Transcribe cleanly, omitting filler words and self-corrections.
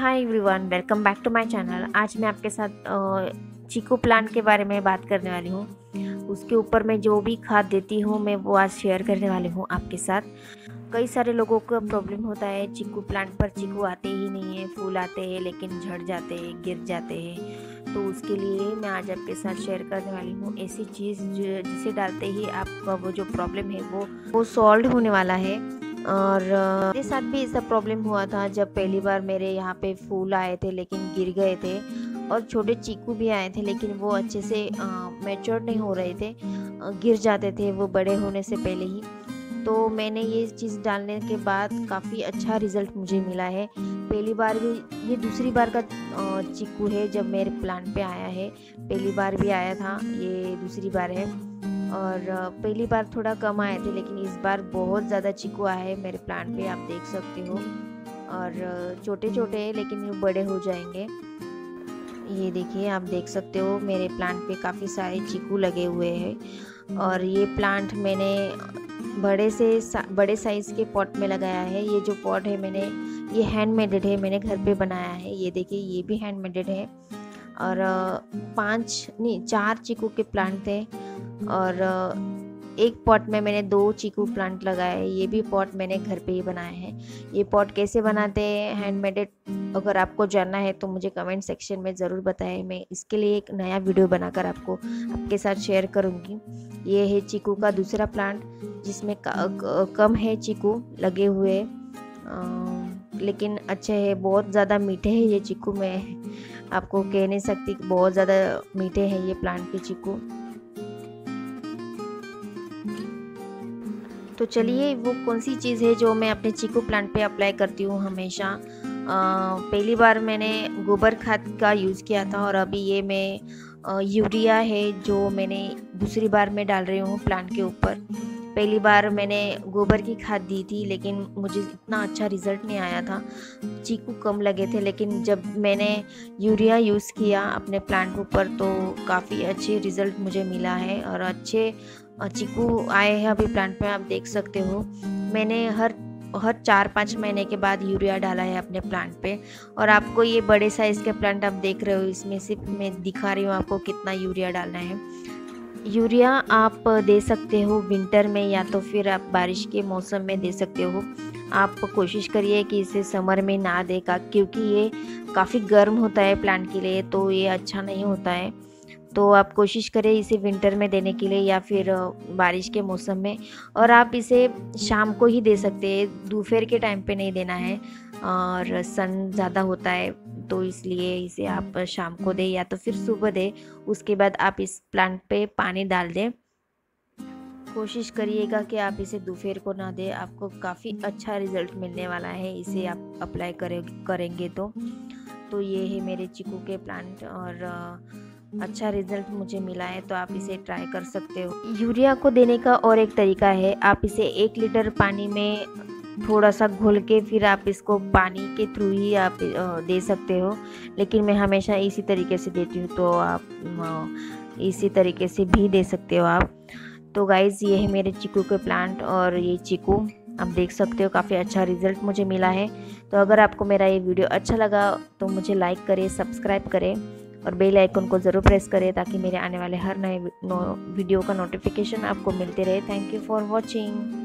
Hi everyone, welcome back to my channel. आज मैं आपके साथ चीकू प्लांट के बारे में बात करने वाली हूँ। उसके ऊपर मैं जो भी खाद देती हूँ मैं वो आज शेयर करने वाली हूँ आपके साथ। कई सारे लोगों को प्रॉब्लम होता है, चीकू प्लांट पर चीकू आते ही नहीं है, फूल आते हैं लेकिन झड़ जाते हैं, गिर जाते हैं। तो उसके लिए मैं आज आपके साथ शेयर करने वाली हूँ ऐसी चीज़ जिसे डालते ही आपका वो जो प्रॉब्लम है वो सॉल्व होने वाला है। और मेरे साथ भी ऐसा प्रॉब्लम हुआ था जब पहली बार मेरे यहाँ पे फूल आए थे लेकिन गिर गए थे, और छोटे चीकू भी आए थे लेकिन वो अच्छे से मैच्योर नहीं हो रहे थे, गिर जाते थे वो बड़े होने से पहले ही। तो मैंने ये चीज़ डालने के बाद काफ़ी अच्छा रिज़ल्ट मुझे मिला है। पहली बार भी, ये दूसरी बार का चीकू है जब मेरे प्लांट पे आया है। पहली बार भी आया था, ये दूसरी बार है। और पहली बार थोड़ा कम आए थे लेकिन इस बार बहुत ज़्यादा चीकू आया है मेरे प्लांट पे, आप देख सकते हो। और छोटे छोटे हैं लेकिन ये बड़े हो जाएंगे। ये देखिए, आप देख सकते हो मेरे प्लांट पे काफ़ी सारे चीकू लगे हुए हैं। और ये प्लांट मैंने बड़े साइज़ के पॉट में लगाया है। ये जो पॉट है ये हैंडमेडेड है, मैंने घर पे बनाया है। ये देखिए, ये भी हैंडमेडेड है। और 4 चीकू के प्लांट थे। और एक पॉट में मैंने 2 चीकू प्लांट लगाए हैं। ये भी पॉट मैंने घर पे ही बनाया है। ये पॉट कैसे बनाते हैं हैंडमेडेड, अगर आपको जानना है तो मुझे कमेंट सेक्शन में ज़रूर बताएं। मैं इसके लिए एक नया वीडियो बनाकर आपके साथ शेयर करूँगी। ये है चीकू का दूसरा प्लांट जिसमें कम है चीकू लगे हुए, लेकिन अच्छे है, बहुत ज़्यादा मीठे हैं ये चीकू। मैं आपको कह नहीं सकती, बहुत ज़्यादा मीठे हैं ये प्लांट के चीकू। तो चलिए, वो कौन सी चीज़ है जो मैं अपने चीकू प्लांट पे अप्लाई करती हूँ हमेशा। पहली बार मैंने गोबर खाद का यूज़ किया था, और अभी ये मैं यूरिया है जो मैंने दूसरी बार मैं डाल रही हूँ प्लांट के ऊपर। पहली बार मैंने गोबर की खाद दी थी लेकिन मुझे इतना अच्छा रिज़ल्ट नहीं आया था, चीकू कम लगे थे। लेकिन जब मैंने यूरिया यूज़ किया अपने प्लांट ऊपर तो काफ़ी अच्छे रिज़ल्ट मुझे मिला है, और अच्छे चीकू आए हैं अभी प्लांट में, आप देख सकते हो। मैंने हर 4-5 महीने के बाद यूरिया डाला है अपने प्लांट पे। और आपको ये बड़े साइज़ के प्लांट आप देख रहे हो, इसमें सिर्फ मैं दिखा रही हूँ आपको कितना यूरिया डालना है। यूरिया आप दे सकते हो विंटर में, या तो फिर आप बारिश के मौसम में दे सकते हो। आप कोशिश करिए कि इसे समर में ना देगा, क्योंकि ये काफ़ी गर्म होता है प्लांट के लिए, तो ये अच्छा नहीं होता है। तो आप कोशिश करें इसे विंटर में देने के लिए या फिर बारिश के मौसम में। और आप इसे शाम को ही दे सकते हैं, दोपहर के टाइम पे नहीं देना है, और सन ज़्यादा होता है तो इसलिए इसे आप शाम को दें या तो फिर सुबह दें। उसके बाद आप इस प्लांट पे पानी डाल दें। कोशिश करिएगा कि आप इसे दोपहर को ना दें, आपको काफ़ी अच्छा रिज़ल्ट मिलने वाला है इसे आप अप्लाई करेंगे तो ये है मेरे चीकू के प्लांट, और अच्छा रिजल्ट मुझे मिला है, तो आप इसे ट्राई कर सकते हो। यूरिया को देने का और एक तरीका है, आप इसे 1 लीटर पानी में थोड़ा सा घोल के फिर आप इसको पानी के थ्रू ही आप दे सकते हो। लेकिन मैं हमेशा इसी तरीके से देती हूँ, तो आप इसी तरीके से भी दे सकते हो आप। तो गाइज़, ये है मेरे चीकू के प्लांट, और ये चीकू आप देख सकते हो काफ़ी अच्छा रिजल्ट मुझे मिला है। तो अगर आपको मेरा ये वीडियो अच्छा लगा तो मुझे लाइक करें, सब्सक्राइब करें और बेल आइकन को ज़रूर प्रेस करें, ताकि मेरे आने वाले हर नए वीडियो का नोटिफिकेशन आपको मिलते रहे। Thank you for watching.